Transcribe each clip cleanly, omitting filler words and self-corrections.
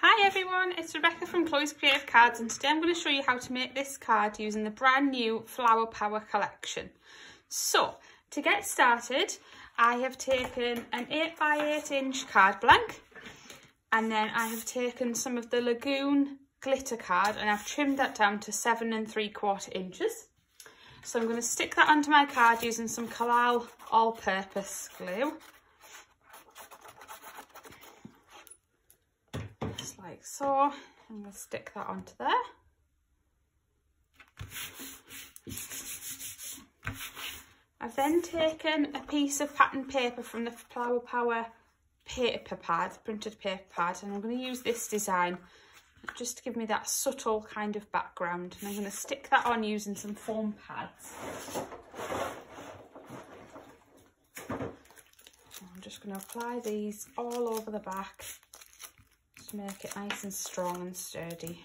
Hi everyone, it's Rebecca from Chloe's Creative Cards, and today I'm going to show you how to make this card using the brand new Flower Power collection. So, to get started, I have taken an 8x8 inch card blank, and then I have taken some of the Lagoon glitter card and I've trimmed that down to 7 3/4 inches. So I'm going to stick that onto my card using some Collall all-purpose glue. Just like so. I'm going to stick that onto there. I've then taken a piece of pattern paper from the Flower Power paper pad, printed paper pad, and I'm going to use this design just to give me that subtle kind of background, and I'm going to stick that on using some foam pads. I'm just going to apply these all over the back to make it nice and strong and sturdy.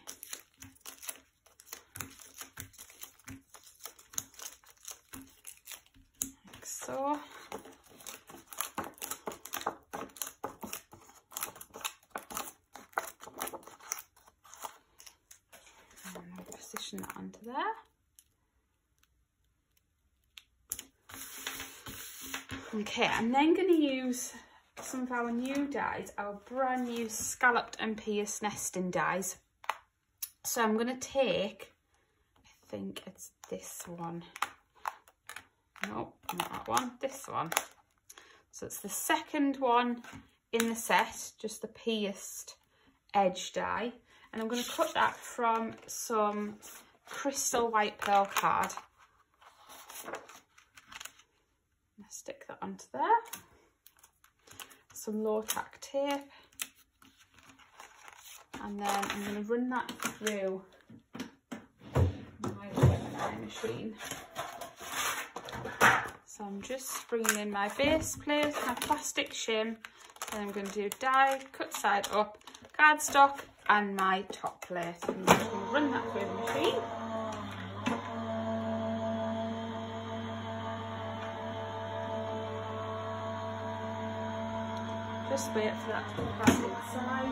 Like so. Position that onto there. Okay, I'm then going to use some of our new dies, our brand new scalloped and pierced nesting dies. So I'm going to take, I think it's this one. No, not that one, this one. So it's the second one in the set, just the pierced edge die. And I'm going to cut that from some crystal white pearl card. I'll stick that onto there. Some low tack tape. And then I'm going to run that through my die machine. So I'm just bringing in my base plate, my plastic shim. Then I'm going to do die, cut side up, cardstock, and my top plate. I'm just going to run that through the machine. Just wait for that to come back inside.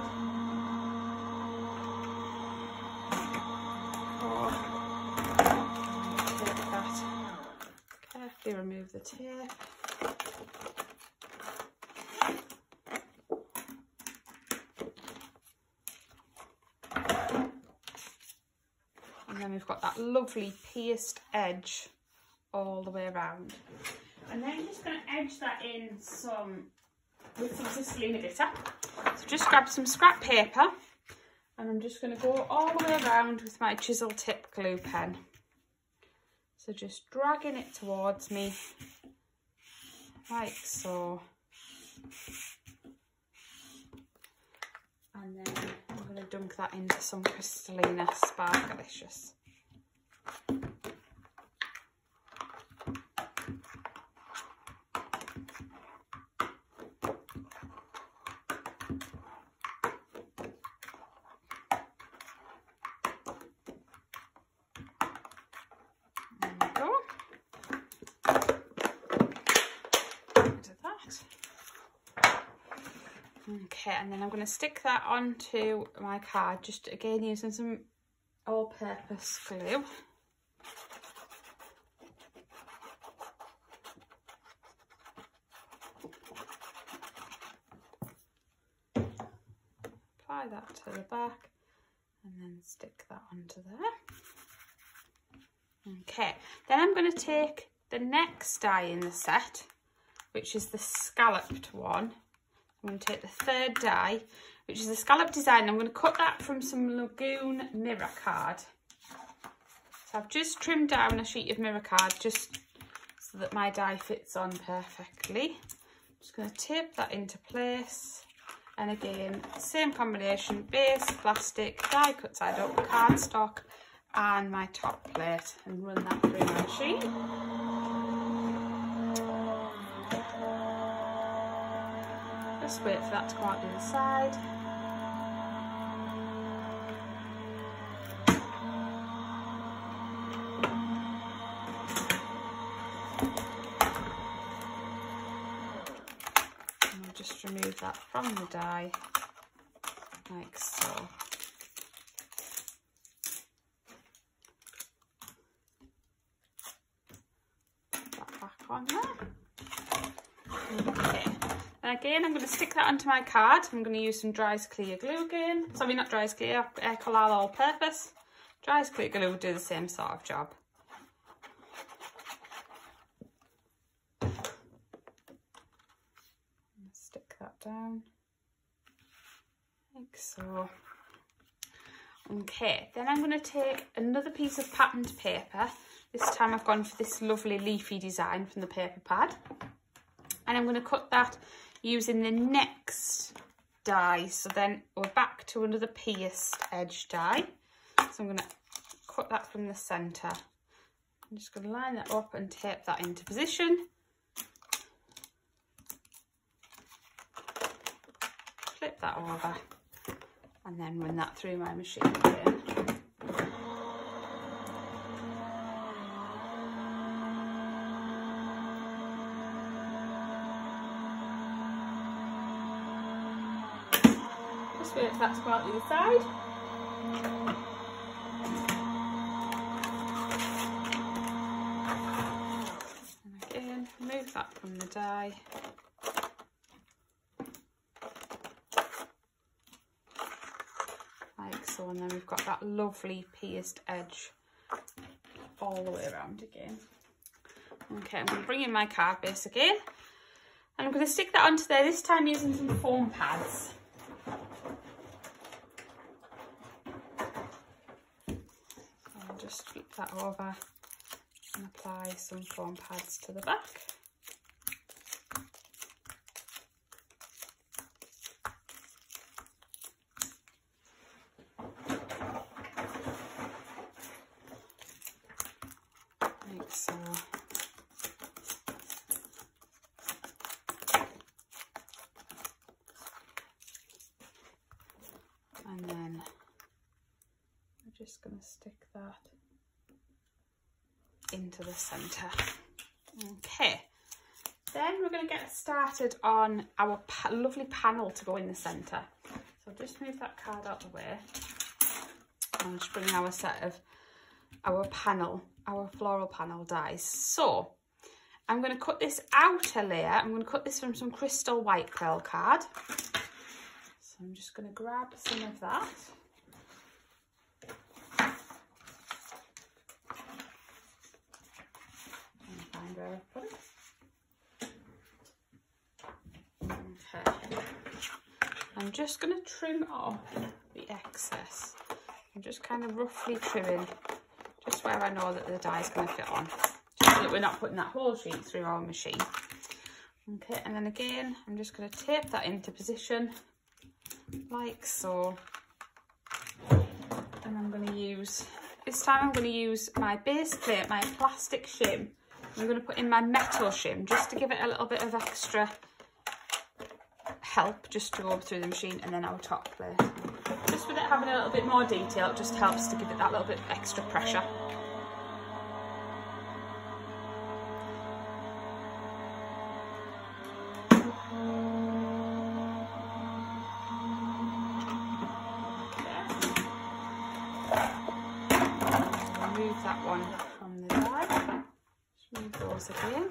Take that. Carefully remove the tape. And then we've got that lovely pierced edge all the way around. And then I'm just going to edge that in with some Sistalina glitter. So just grab some scrap paper and I'm just going to go all the way around with my chisel tip glue pen. So just dragging it towards me like so. And then I'm going to dunk that into some Kristalina Sparkalicious. There we go. Into that. Okay, and then I'm going to stick that onto my card, just again using some all-purpose glue. Apply that to the back and then stick that onto there. Okay, then I'm going to take the next die in the set, which is the scalloped one. I'm going to take the third die, which is a scallop design. I'm going to cut that from some Lagoon mirror card. So I've just trimmed down a sheet of mirror card just so that my die fits on perfectly. I'm just going to tape that into place. And again, same combination, base, plastic, die cut side up, cardstock, and my top plate, and run that through my machine. Just wait for that to come out the other side. And I'll just remove that from the die like so. Put that back on there. Okay. And again, I'm going to stick that onto my card. I'm going to use some Dries Clear glue again. Sorry, not Dries Clear, Ecolal All Purpose. Dries Clear glue will do the same sort of job. Stick that down, like so. Okay, then I'm going to take another piece of patterned paper. This time I've gone for this lovely leafy design from the paper pad. And I'm going to cut that using the next die. So then we're back to another pierced edge die. So I'm going to cut that from the centre. I'm just going to line that up and tape that into position. Flip that over and then run that through my machine again. Just wait for that to come out the other side. And again, remove that from the die. Like so, and then we've got that lovely pierced edge all the way around again. Okay, I'm going to bring in my card base again. And I'm going to stick that onto there, this time using some foam pads. I'll just flip that over and apply some foam pads to the back. Like so. And then we're just going to stick that into the centre. Okay, then we're going to get started on our lovely panel to go in the centre. So just move that card out of the way and just bring our set of our floral panel dies. So I'm going to cut this outer layer. I'm going to cut this from some Crystal White Pearl card. So I'm just going to grab some of that. And find where I put it. Okay. I'm just going to trim off the excess. I'm just kind of roughly trimming just where I know that the die is going to fit on. Just so that we're not putting that whole sheet through our machine. Okay, and then again, I'm just going to tape that into position. Like so. And I'm going to use, this time I'm going to use my base plate, my plastic shim. I'm going to put in my metal shim just to give it a little bit of extra help just to go through the machine, and then our top plate. Just with it having a little bit more detail, it just helps to give it that little bit of extra pressure. Remove that one from the die. Just move those again.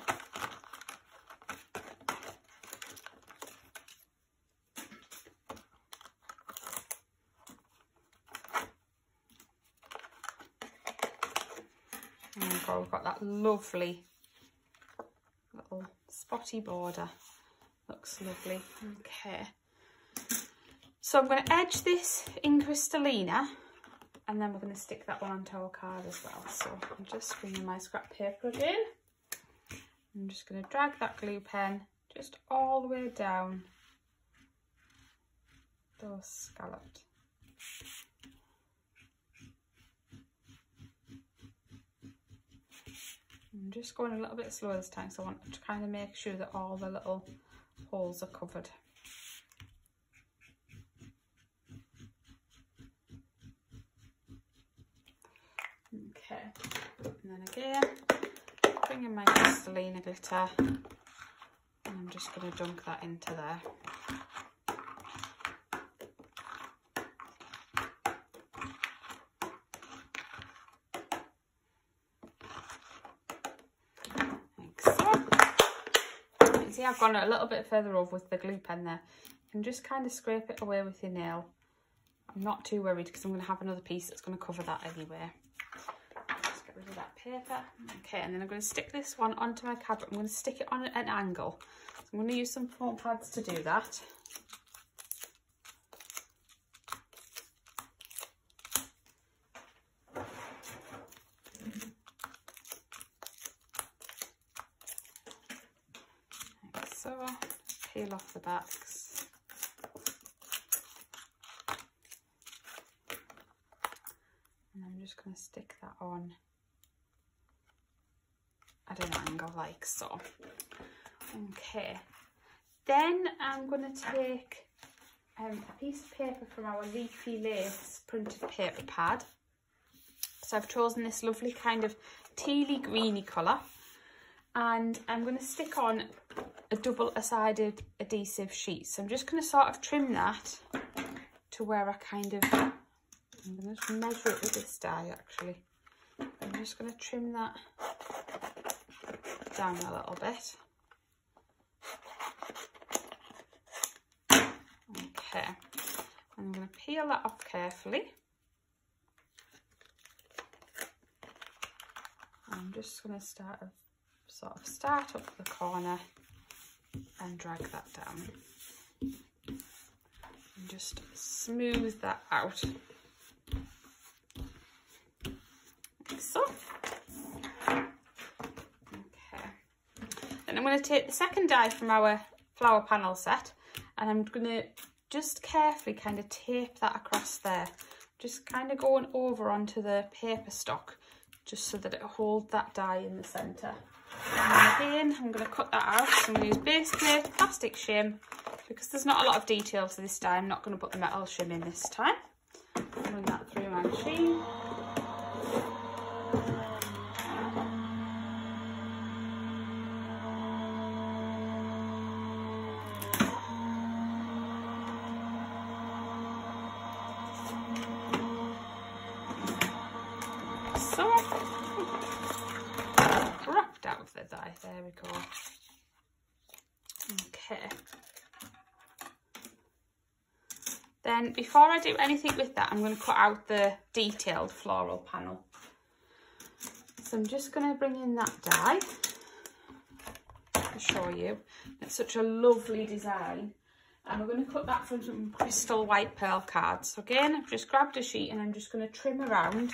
We've got that lovely little spotty border. Looks lovely. Okay. So I'm going to edge this in Crystallina, and then we're going to stick that one onto our card as well. So I'm just bringing my scrap paper again. I'm just going to drag that glue pen just all the way down those scalloped. I'm just going a little bit slower this time, so I want to kind of make sure that all the little holes are covered. Okay, and then again, bring in my Crystallina glitter, and I'm just going to dunk that into there. see I've gone a little bit further over with the glue pen there. You can just kind of scrape it away with your nail. I'm not too worried because I'm going to have another piece that's going to cover that anyway. Just get rid of that paper. Okay, and then I'm going to stick this one onto my cabinet. I'm going to stick it on an angle. So I'm going to use some foam pads to do that. Like so, peel off the backs. And I'm just going to stick that on at an angle like so. Okay, then I'm going to take a piece of paper from our Leafy Lace printed paper pad. So I've chosen this lovely kind of tealy greeny colour, and I'm going to stick on a double-sided adhesive sheet. So I'm just going to sort of trim that to where I kind of, I'm going to measure it with this die actually. I'm just going to trim that down a little bit. Okay, and I'm going to peel that off carefully. I'm just going to start up the corner and drag that down. And just smooth that out. Like so. Okay. Then I'm going to take the second die from our flower panel set, and I'm going to just carefully kind of tape that across there. Just kind of going over onto the paper stock, just so that it holds that die in the centre. And again, I'm going to cut that out. So I'm going to use base plate, plastic shim, because there's not a lot of detail to this die. I'm not going to put the metal shim in this time. Run that through my machine. There we go. Okay. Then before I do anything with that, I'm going to cut out the detailed floral panel. So I'm just going to bring in that die to show you. It's such a lovely design. And we're going to cut that from some crystal white pearl cards. So again, I've just grabbed a sheet and I'm just going to trim around.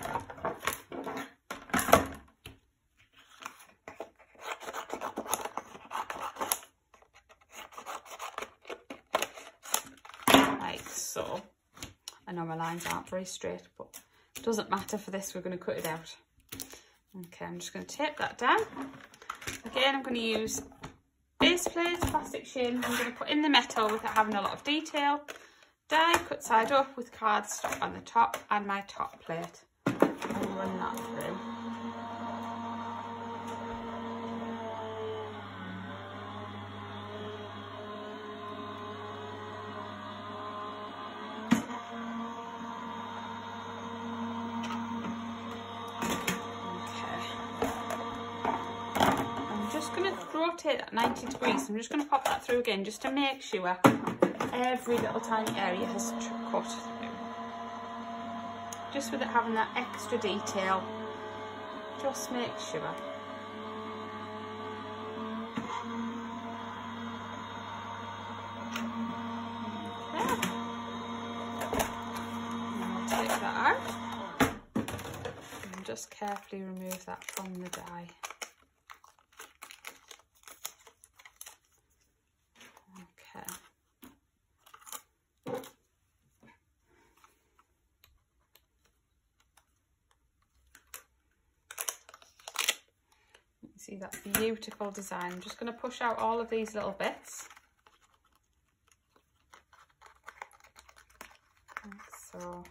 So, I know my lines aren't very straight, but it doesn't matter for this, we're going to cut it out. Okay, I'm just going to tape that down. Again, I'm going to use base plate, plastic shim. I'm going to put in the metal without having a lot of detail. Die cut side up with cardstock on the top and my top plate. And run that through. Rotate at 90 degrees. I'm just going to pop that through again just to make sure every little tiny area has cut through. Just with it having that extra detail, just make sure. Okay. And I'll take that out and just carefully remove that from the die. See that beautiful design. I'm just going to push out all of these little bits. Like so.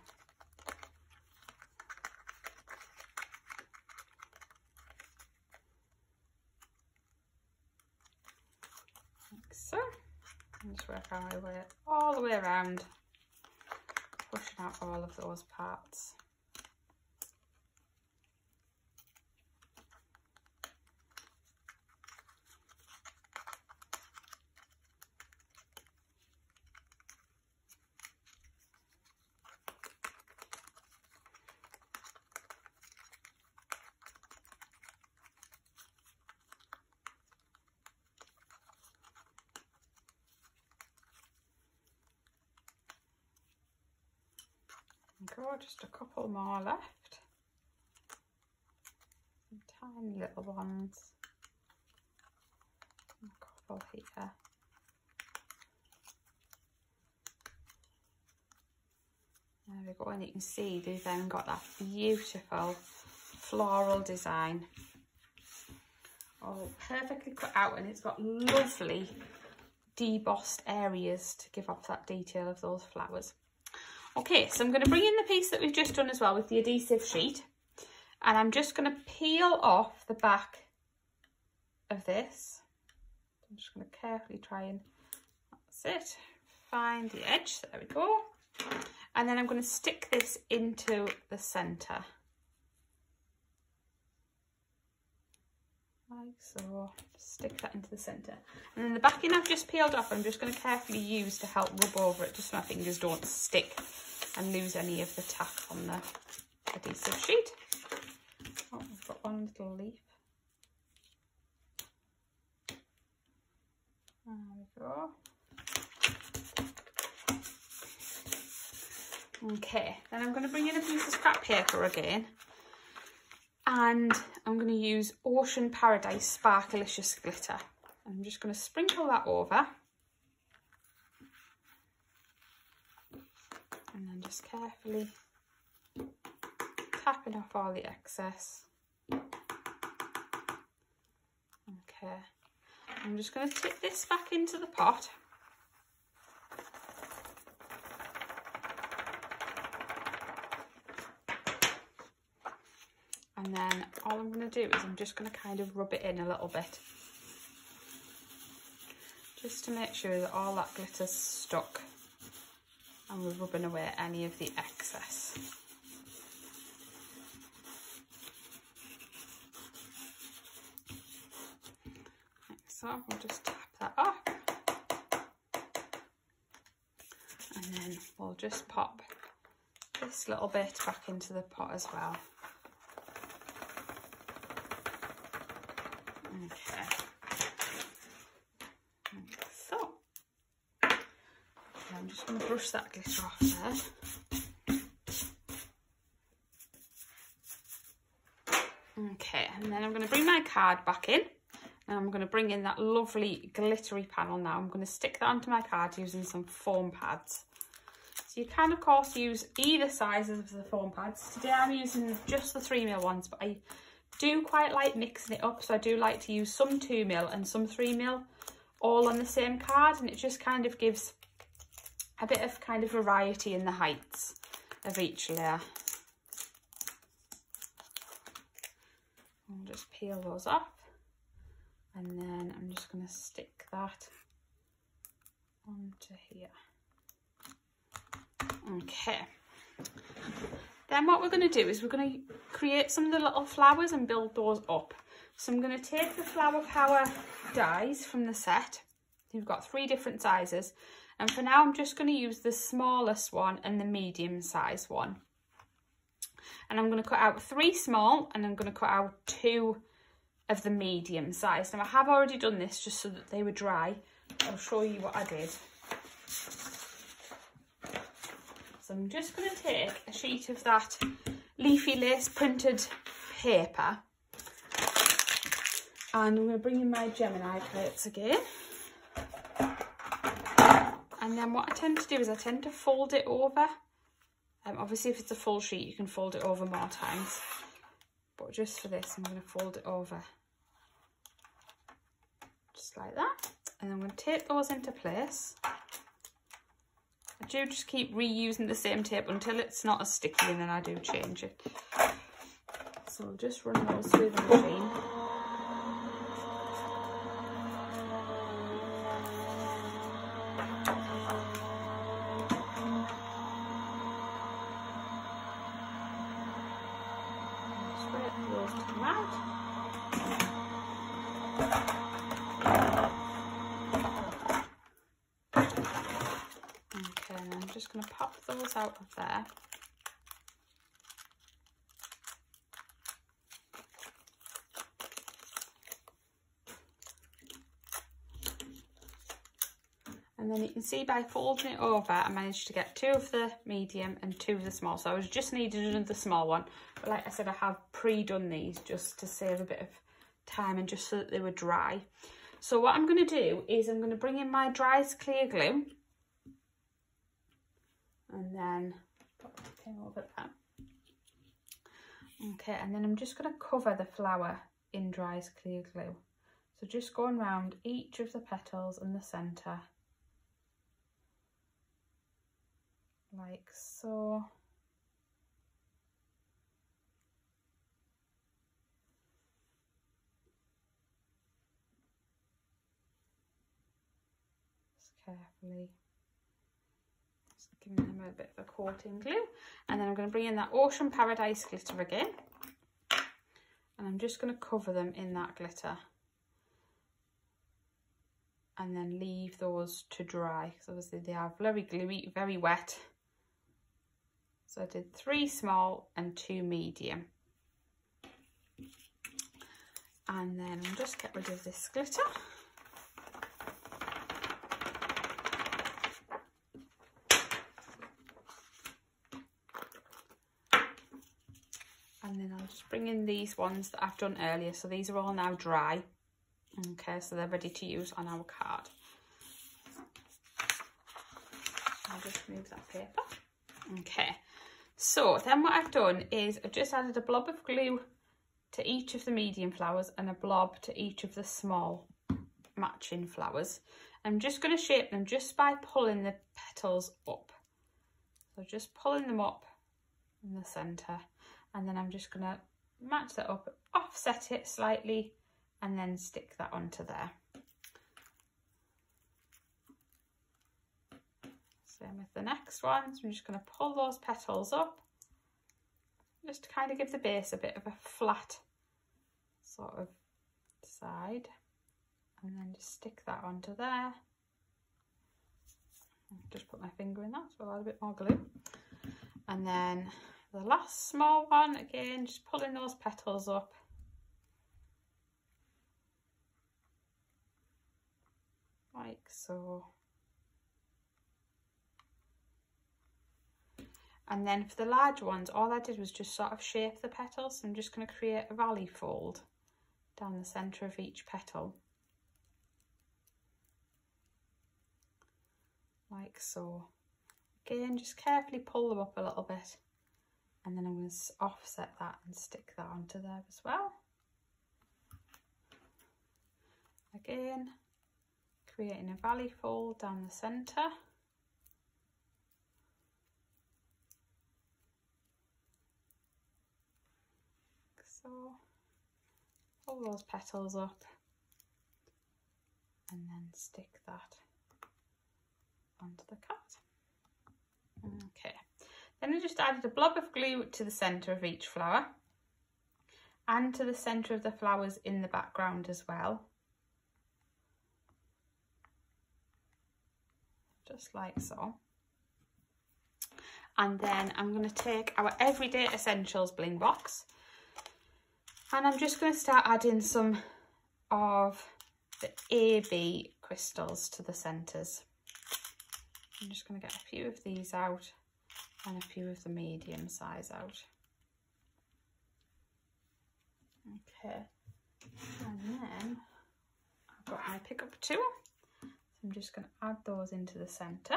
Like so. And just work our way all the way around, pushing out all of those parts. Go, just a couple more left. Some tiny little ones. A couple here. There we go, and you can see they've then got that beautiful floral design. All perfectly cut out, and it's got lovely debossed areas to give off that detail of those flowers. Okay, so I'm going to bring in the piece that we've just done as well with the adhesive sheet, and I'm just going to peel off the back of this. I'm just going to carefully try and, that's it, find the edge, there we go. And then I'm going to stick this into the centre. Like so, stick that into the centre. And then the backing I've just peeled off, I'm just going to carefully use to help rub over it, just so my fingers don't stick and lose any of the tack on the adhesive sheet. Oh, I've got one little leaf. There we go. Okay, then I'm going to bring in a piece of scrap paper again, and I'm going to use Ocean Paradise Sparkalicious Glitter. I'm just going to sprinkle that over, and then just carefully tapping off all the excess. Okay, I'm just going to tip this back into the pot. And then all I'm going to do is I'm just going to kind of rub it in a little bit, just to make sure that all that glitter's stuck and we're rubbing away any of the excess. Like so, we'll just tap that off, and then we'll just pop this little bit back into the pot as well. Okay, like so. I'm just going to brush that glitter off there. Okay, and then I'm going to bring my card back in, and I'm going to bring in that lovely glittery panel now. I'm going to stick that onto my card using some foam pads. So you can of course use either sizes of the foam pads. Today I'm using just the 3mm ones, but I do quite like mixing it up, so I do like to use some 2mm and some 3mm all on the same card, and it just kind of gives a bit of kind of variety in the heights of each layer. I'll just peel those off, and then I'm just going to stick that onto here. Okay. Then what we're going to do is we're going to create some of the little flowers and build those up. So I'm going to take the Flower Power dies from the set. You've got 3 different sizes. And for now, I'm just going to use the smallest one and the medium size one. And I'm going to cut out 3 small, and I'm going to cut out 2 of the medium size. Now I have already done this just so that they were dry. I'll show you what I did. So I'm just going to take a sheet of that Leafy Lace printed paper, and I'm going to bring in my Gemini plates again. And then what I tend to do is I tend to fold it over. Obviously if it's a full sheet you can fold it over more times, but just for this I'm going to fold it over just like that, and I'm going to tape those into place. I do just keep reusing the same tape until it's not as sticky, and then I do change it. So I'll just run those through the machine. Just wait for those to come out. Okay, and I'm just going to pop those out of there. And then you can see by folding it over, I managed to get 2 of the medium and 2 of the small. So I just needed another small one. But like I said, I have pre-done these just to save a bit of time and just so that they were dry. So what I'm going to do is I'm going to bring in my Dries Clear Glue. And then put the thing over there. Okay, and then I'm just going to cover the flower in Dries Clear Glue. So just going around each of the petals in the centre. Like so. Just carefully. Just giving them a bit of a coating glue. And then I'm going to bring in that Ocean Paradise glitter again. And I'm just going to cover them in that glitter. And then leave those to dry. Because obviously they are very gluey, very wet. So I did 3 small and 2 medium. And then I'll just get rid of this glitter. And then I'll just bring in these ones that I've done earlier. So these are all now dry. Okay, so they're ready to use on our card. I'll just move that paper. Okay. So then what I've done is I've just added a blob of glue to each of the medium flowers and a blob to each of the small matching flowers. I'm just going to shape them just by pulling the petals up. So just pulling them up in the centre, and then I'm just going to match that up, offset it slightly, and then stick that onto there. Same with the next one. So I'm just going to pull those petals up, just to kind of give the base a bit of a flat sort of side, and then just stick that onto there. Just put my finger in that, so I'll add a bit more glue. And then the last small one, again, just pulling those petals up. Like so. And then for the large ones, all I did was just sort of shape the petals. So I'm just going to create a valley fold down the centre of each petal. Like so. Again, just carefully pull them up a little bit. And then I'm going to offset that and stick that onto there as well. Again, creating a valley fold down the centre. So, pull those petals up and then stick that onto the card. Okay, then I just added a blob of glue to the centre of each flower and to the centre of the flowers in the background as well. Just like so. And then I'm going to take our Everyday Essentials bling box, and I'm just going to start adding some of the AB crystals to the centres. I'm just going to get a few of these out and a few of the medium size out. Okay, and then I've got my pick up tool. So I'm just going to add those into the centre.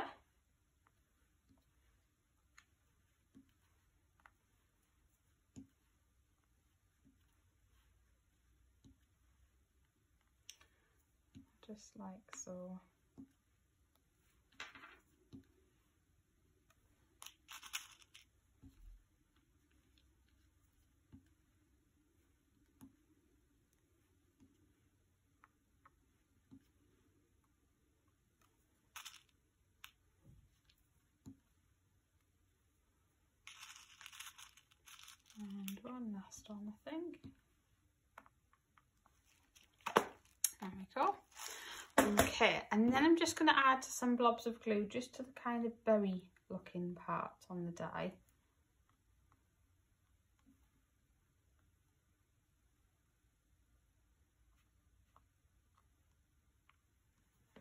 Just like so. And one last one, I think. There we go. Okay, and then I'm just going to add some blobs of glue just to the kind of berry looking part on the die.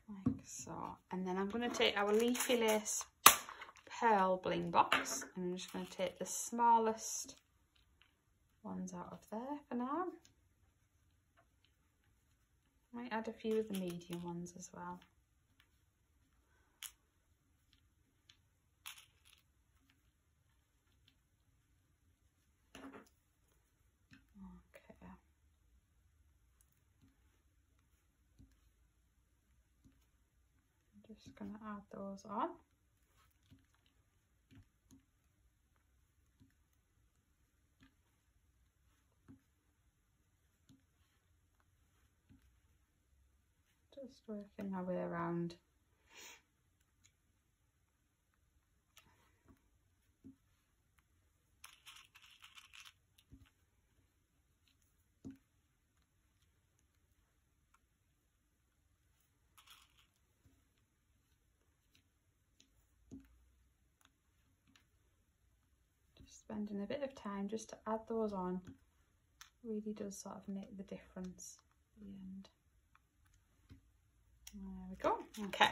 like so. And then I'm going to take our Leafy Lace Pearl Bling Box, and I'm just going to take the smallest ones out of there for now. Might add a few of the medium ones as well. Okay. I'm just going to add those on. Just working my way around. Just spending a bit of time just to add those on. Really does sort of make the difference at the end. There we go. Okay.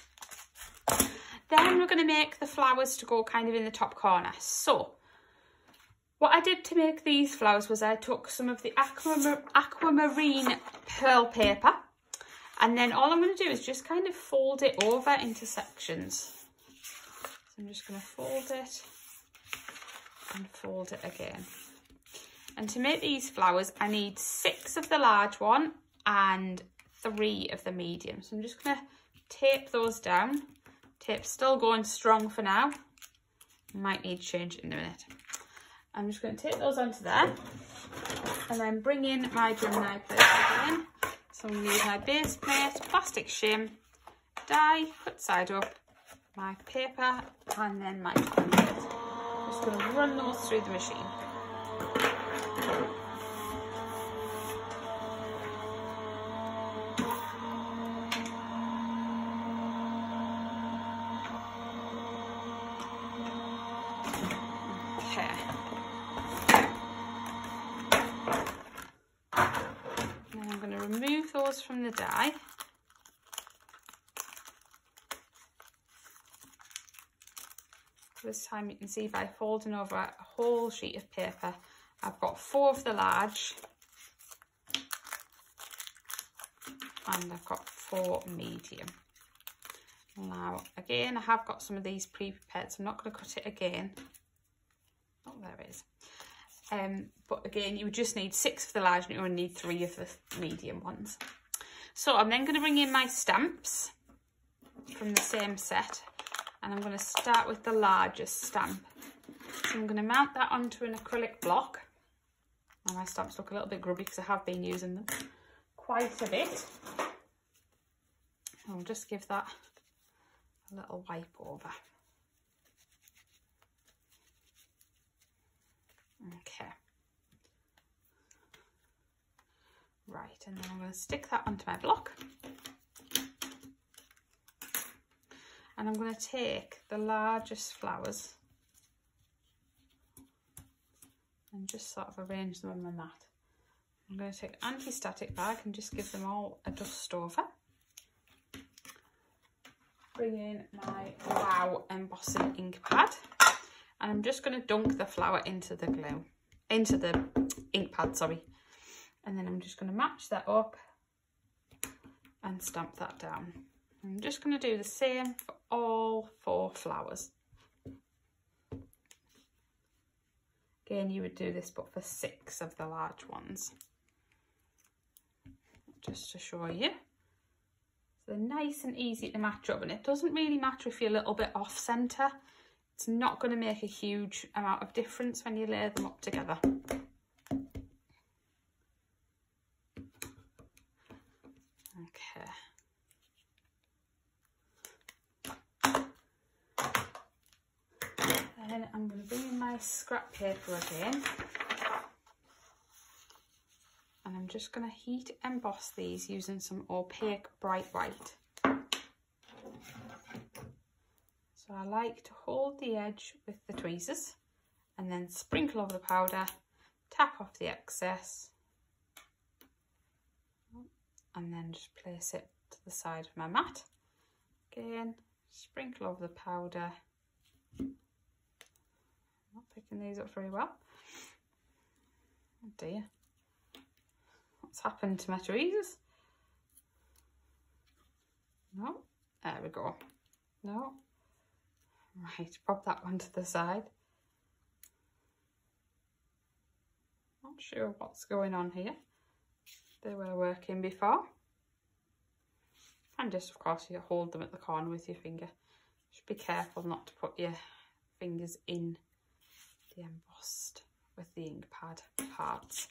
Then we're going to make the flowers to go kind of in the top corner. So what I did to make these flowers was I took some of the aquamarine pearl paper, and then all I'm going to do is just kind of fold it over into sections. So I'm just going to fold it and fold it again. And to make these flowers, I need 6 of the large one and 3 of the medium. So I'm just going to tape those down. Tape's still going strong for now. Might need to change it in a minute. I'm just going to tape those onto there, and then bring in my Gemini plate again. So I'm going to use my base plate, plastic shim, die, put side up, my paper, and then my plate. I'm just going to run those through the machine. From the die. This time you can see by folding over a whole sheet of paper, I've got 4 of the large and I've got 4 medium. Now again, I have got some of these pre-prepared, so I'm not going to cut it again. Oh, there it is. But again, you would just need 6 of the large and you only need 3 of the medium ones. So I'm then going to bring in my stamps from the same set, and I'm going to start with the largest stamp. So I'm going to mount that onto an acrylic block. Now my stamps look a little bit grubby because I have been using them quite a bit. I'll just give that a little wipe over. Okay. Right, and then I'm going to stick that onto my block. And I'm going to take the largest flowers and just sort of arrange them on my mat. I'm going to take an anti-static bag and just give them all a dust over. Bring in my Wow embossing ink pad, and I'm just going to dunk the flower into the glue, into the ink pad, sorry. And then I'm just going to match that up and stamp that down. I'm just going to do the same for all 4 flowers. Again, you would do this but for 6 of the large ones. Just to show you. So they're nice and easy to match up, and it doesn't really matter if you're a little bit off centre. It's not going to make a huge amount of difference when you lay them up together. Okay. Then I'm going to bring in my scrap paper again, and I'm just going to heat emboss these using some opaque bright white. So I like to hold the edge with the tweezers and then sprinkle over the powder, tap off the excess, and then just place it to the side of my mat. Again, sprinkle over the powder. I'm not picking these up very well. Oh dear. What's happened to my tweezers? No, there we go. No. Right, pop that one to the side. Not sure what's going on here. They were working before. And just, of course, you hold them at the corner with your finger. Just be careful not to put your fingers in the embossed with the ink pad parts.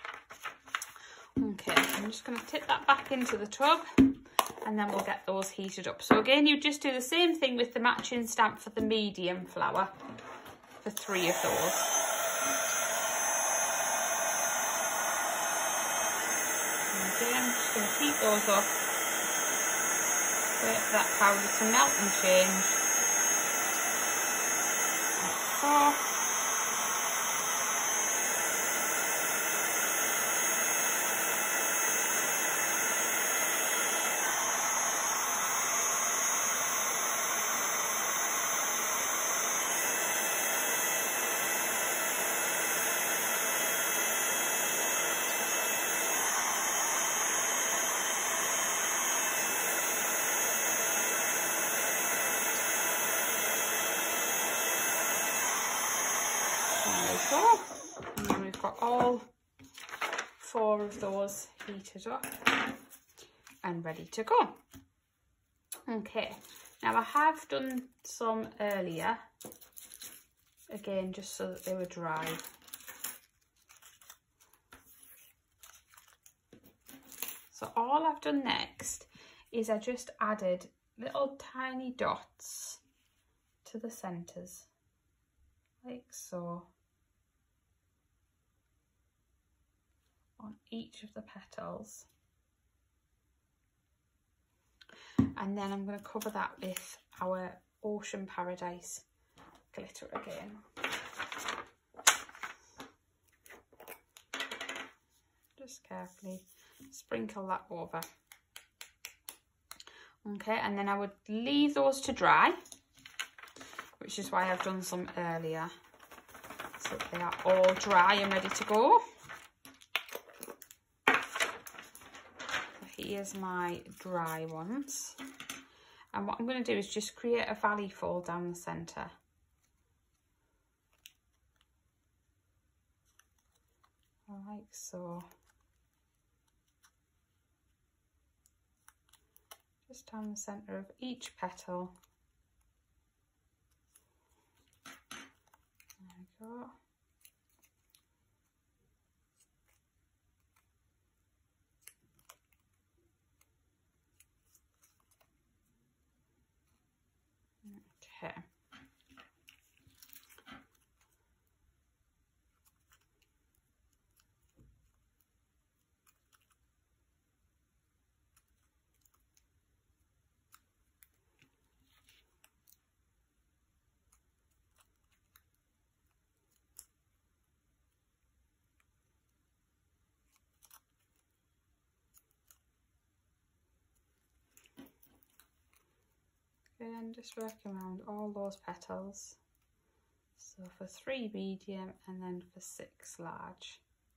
Okay, I'm just going to tip that back into the tub and then we'll get those heated up. So again, you just do the same thing with the matching stamp for the medium flower for 3 of those. And again, I'm just going to heat those up. Wait for that powder to melt and change. Like so. And then we've got all 4 of those heated up and ready to go. Okay, now I have done some earlier, again just so that they were dry. So all I've done next is I just added little tiny dots to the centres, like so, on each of the petals. And then I'm going to cover that with our Ocean Paradise glitter again. Just carefully sprinkle that over. Okay, and then I would leave those to dry, which is why I've done some earlier, so they are all dry and ready to go. Here's my dry ones, and what I'm going to do is just create a valley fold down the centre. Like so. Just down the centre of each petal. There we go. Okay. And just working around all those petals. So for 3 medium and then for 6 large.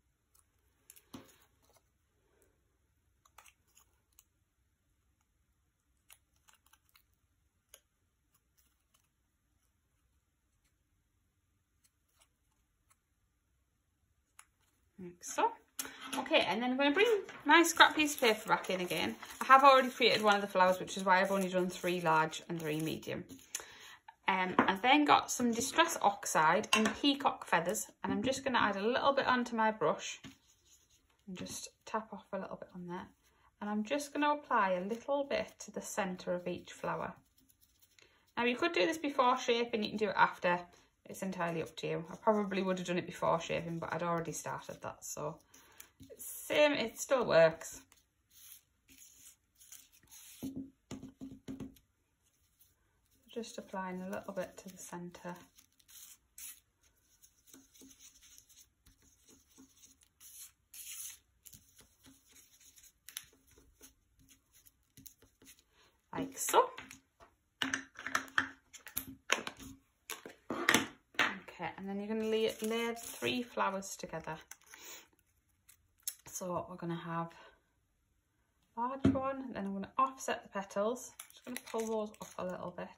Like so. Okay, and then I'm going to bring my scrap piece of paper back in again. I have already created one of the flowers, which is why I've only done 3 large and 3 medium. I've then got some Distress Oxide and peacock feathers, and I'm just going to add a little bit onto my brush and just tap off a little bit on there. And I'm just going to apply a little bit to the centre of each flower. Now you could do this before shaping, you can do it after, it's entirely up to you. I probably would have done it before shaping, but I'd already started that, so same, it still works. Just applying a little bit to the centre. like so. Okay, and then you're going to lay 3 flowers together. So we're going to have a large one, then I'm going to offset the petals. Just going to pull those up a little bit.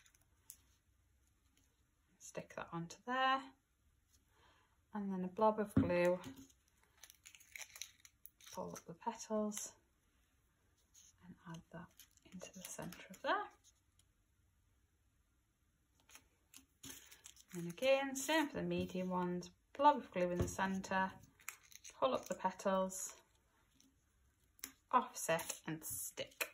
Stick that onto there. And then a blob of glue. Pull up the petals and add that into the centre of there. And again, same for the medium ones, blob of glue in the centre, pull up the petals, offset and stick.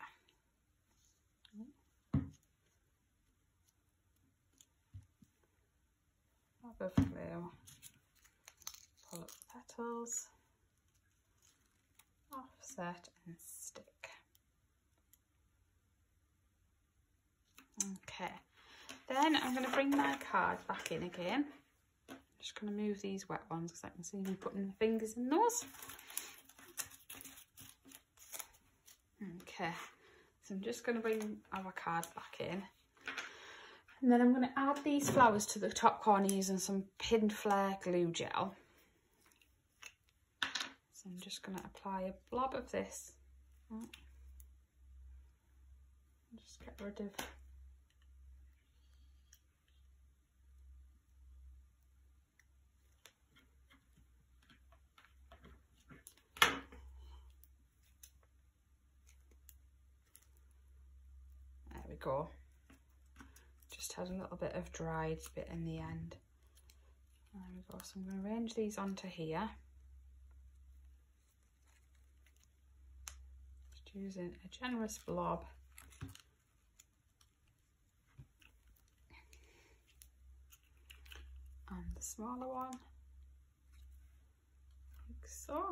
Blob of glue, pull up the petals, offset and stick. Okay. Then I'm going to bring my card back in again. I'm just going to move these wet ones because I can see me putting my fingers in those. Okay, so I'm just going to bring our cards back in. And then I'm going to add these flowers to the top corner using some Pin Flare glue gel. So I'm just going to apply a blob of this. Just get rid of go. Just had a little bit of dried bit in the end. There we go. So I'm going to arrange these onto here. Just using a generous blob. And the smaller one, like so.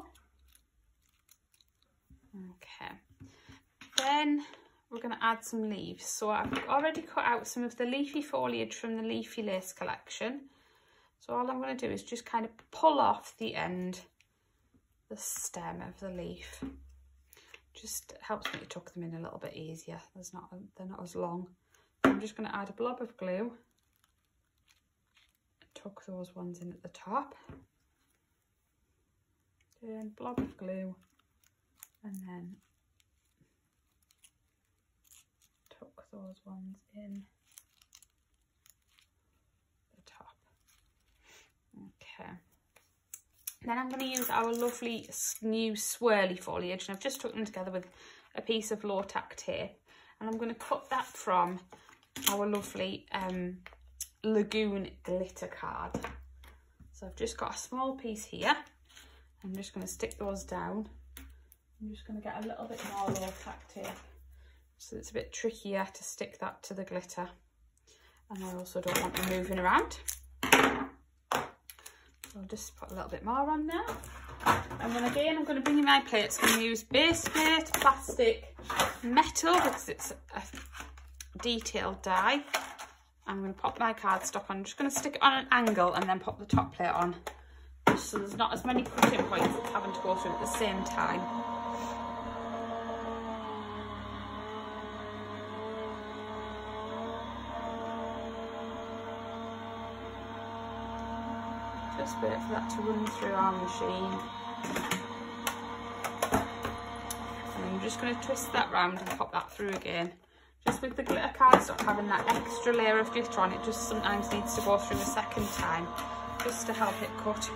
Okay. Then we're going to add some leaves. So I've already cut out some of the leafy foliage from the Leafy Lace collection. So all I'm going to do is just kind of pull off the end, the stem of the leaf. Just helps me to tuck them in a little bit easier. They're not as long. I'm just going to add a blob of glue. Tuck those ones in at the top. Then blob of glue. And then those ones in the top. Okay. Then I'm going to use our lovely new swirly foliage, and I've just tucked them together with a piece of low-tack tape, and I'm going to cut that from our lovely Lagoon glitter card. So I've just got a small piece here. I'm just going to stick those down. I'm just going to get a little bit more low-tack tape, so it's a bit trickier to stick that to the glitter, and I also don't want them moving around. So I'll just put a little bit more on there, and then again I'm going to bring in my plates. I'm going to use base plate, plastic, metal because it's a detailed die. I'm going to pop my cardstock on. I'm just going to stick it on an angle and then pop the top plate on, just so there's not as many cutting points having to go through at the same time. Just wait for that to run through our machine. And I'm just going to twist that round and pop that through again. Just with the glitter cardstock having that extra layer of glitter on, it just sometimes needs to go through a second time just to help it cut.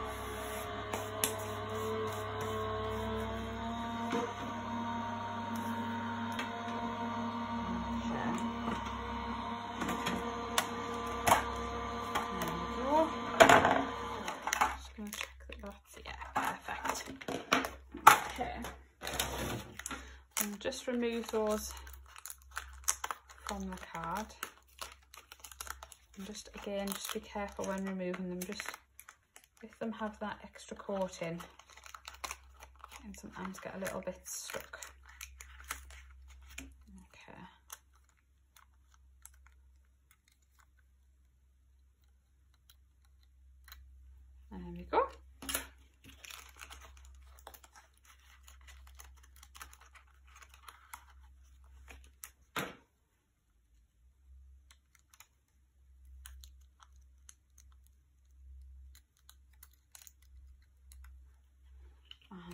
Just remove those from the card, and just again, just be careful when removing them, just if them have that extra coating and sometimes get a little bit stuck. Okay. And there we go.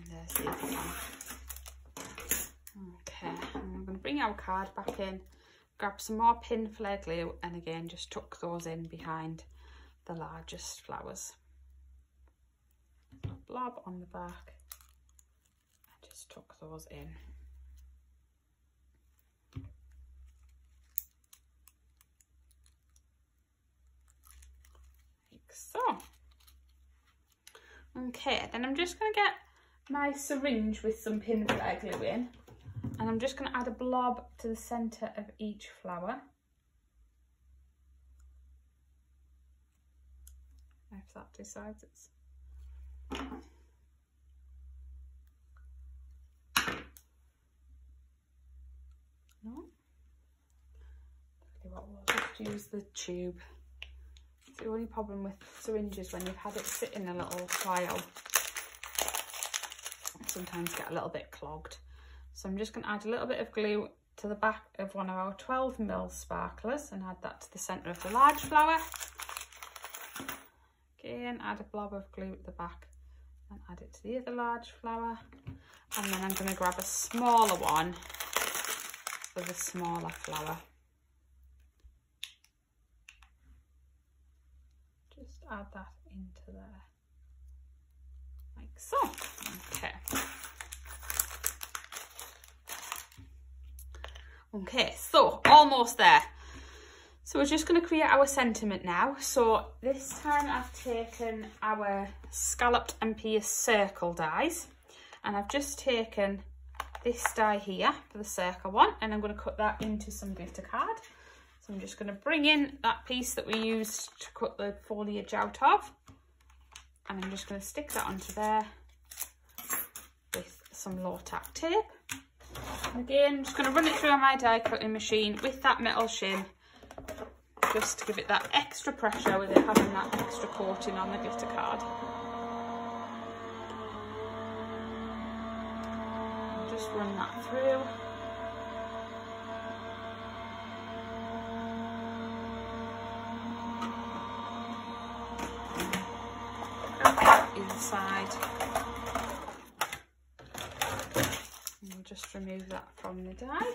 there's the other one. Okay, and I'm going to bring our card back in, grab some more pin flare glue, and again just tuck those in behind the largest flowers. Blob on the back, and just tuck those in. Like so. Okay, then I'm just going to get my syringe with some pin flare glue in, and I'm just going to add a blob to the centre of each flower. If that decides it's... No? What, we'll just use the tube. It's the only problem with syringes when you've had it sitting a little while. Sometimes get a little bit clogged. So I'm just going to add a little bit of glue to the back of one of our 12mm sparklers and add that to the centre of the large flower. Again, add a blob of glue at the back and add it to the other large flower. And then I'm going to grab a smaller one for the smaller flower. Just add that into there. Like so. Okay. Okay, so almost there. So we're just going to create our sentiment now. So this time I've taken our scalloped and pierced circle dies, and I've just taken this die here for the circle one, and I'm going to cut that into some glitter card. So I'm just going to bring in that piece that we used to cut the foliage out of, and I'm just going to stick that onto there with some low tack tape. And again, I'm just going to run it through on my die cutting machine with that metal shim, just to give it that extra pressure with it having that extra coating on the glitter card. And just run that through. Inside. And we'll just remove that from the die.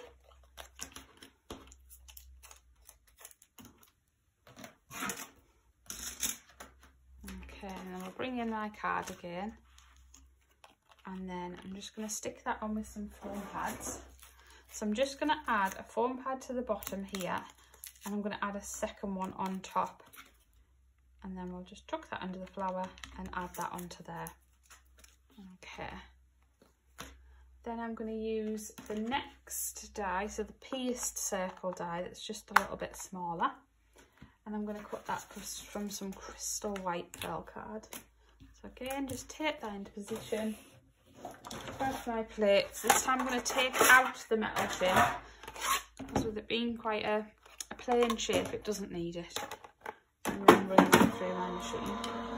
Okay, and then we'll bring in my card again, and then I'm just going to stick that on with some foam pads. So I'm just going to add a foam pad to the bottom here, and I'm going to add a second one on top, and then we'll just tuck that under the flower and add that onto there. Okay, then I'm going to use the next die, so the pierced circle die that's just a little bit smaller. And I'm going to cut that from some crystal white pearl card. So again, just tape that into position. Grab my plates. This time I'm going to take out the metal shim, because with it being quite a plain shape, it doesn't need it. And then run that through my machine.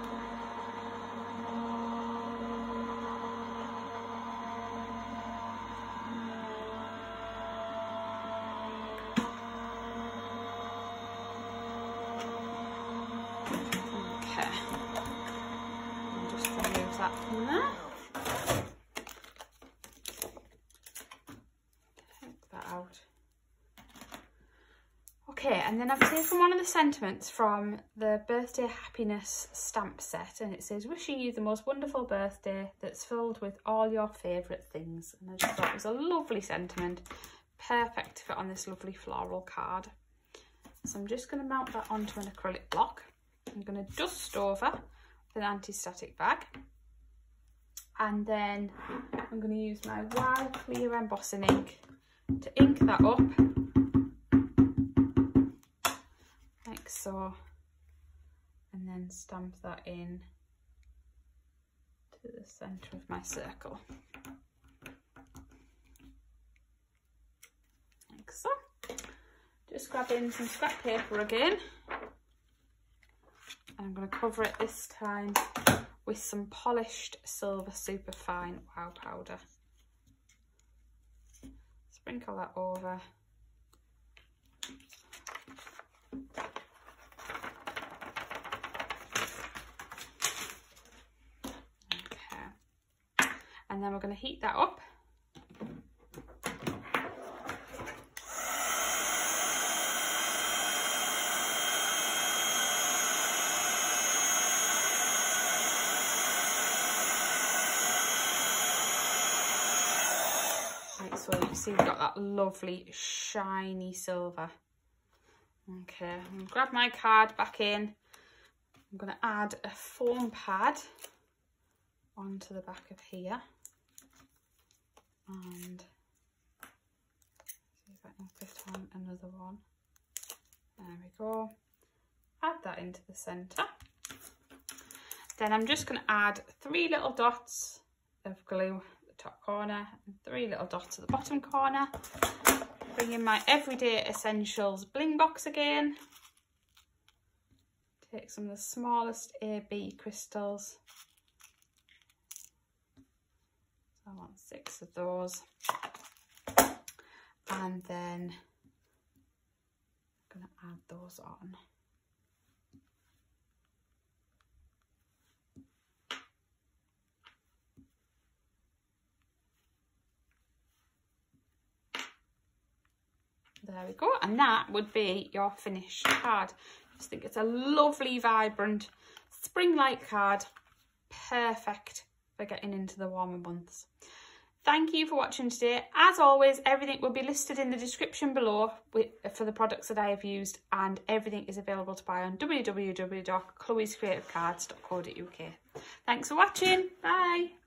From there. Take that out. Okay, and then I've taken one of the sentiments from the Birthday Happiness stamp set, and it says, "Wishing you the most wonderful birthday that's filled with all your favourite things." And I just thought it was a lovely sentiment, perfect to fit on this lovely floral card. So I'm just going to mount that onto an acrylic block. I'm going to dust over with an anti-static bag. And then I'm going to use my Wild Clear embossing ink to ink that up, like so, and then stamp that in to the centre of my circle, like so. Just grab in some scrap paper again, and I'm going to cover it this time with some polished silver superfine wow powder. Sprinkle that over. Okay. And then we're going to heat that up. Right, so you can see we've got that lovely shiny silver. Okay, I'm going to grab my card back in. I'm going to add a foam pad onto the back of here. And see if I can fit on another one. There we go. Add that into the centre. Then I'm just going to add 3 little dots of glue at the top corner and 3 little dots at the bottom corner. Bring in my Everyday Essentials bling box again. Take some of the smallest AB crystals. So I want 6 of those. And then I'm going to add those on. There we go, and that would be your finished card. I just think it's a lovely, vibrant, spring-like card. Perfect for getting into the warmer months. Thank you for watching today. As always, everything will be listed in the description below for the products that I have used, and everything is available to buy on www.chloescreativecards.co.uk. Thanks for watching. Bye.